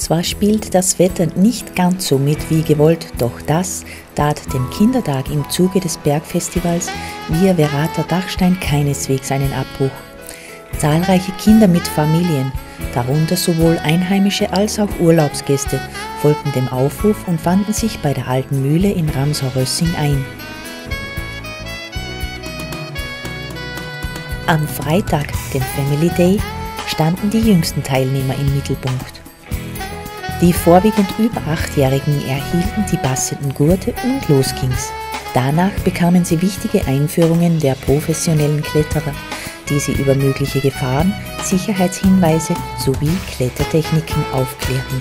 Zwar spielt das Wetter nicht ganz so mit wie gewollt, doch das tat dem Kindertag im Zuge des Bergfestivals Via Verata Dachstein keineswegs einen Abbruch. Zahlreiche Kinder mit Familien, darunter sowohl Einheimische als auch Urlaubsgäste, folgten dem Aufruf und fanden sich bei der Alten Mühle in Ramsau-Rössing ein. Am Freitag, dem Family Day, standen die jüngsten Teilnehmer im Mittelpunkt. Die vorwiegend über 8-Jährigen erhielten die passenden Gurte und los ging's. Danach bekamen sie wichtige Einführungen der professionellen Kletterer, die sie über mögliche Gefahren, Sicherheitshinweise sowie Klettertechniken aufklärten.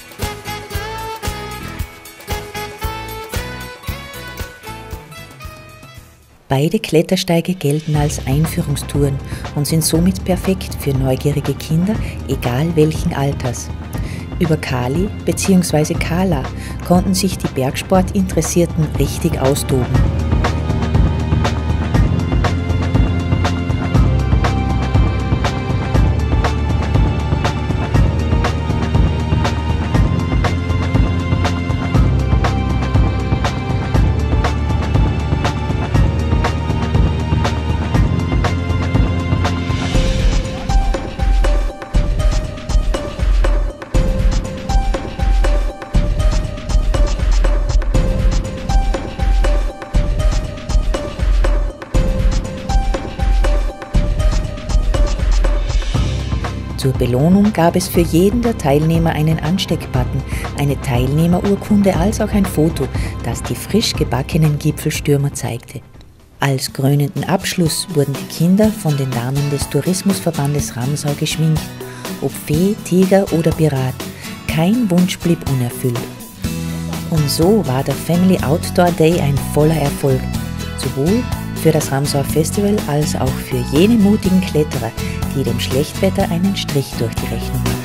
Beide Klettersteige gelten als Einführungstouren und sind somit perfekt für neugierige Kinder, egal welchen Alters. Über Kali bzw. Kala konnten sich die Bergsportinteressierten richtig austoben. Zur Belohnung gab es für jeden der Teilnehmer einen Ansteckbutton, eine Teilnehmerurkunde als auch ein Foto, das die frisch gebackenen Gipfelstürmer zeigte. Als krönenden Abschluss wurden die Kinder von den Damen des Tourismusverbandes Ramsau geschminkt. Ob Fee, Tiger oder Pirat, kein Wunsch blieb unerfüllt. Und so war der Family Outdoor Day ein voller Erfolg, sowohl für das Ramsauer Festival als auch für jene mutigen Kletterer, die dem Schlechtwetter einen Strich durch die Rechnung machen.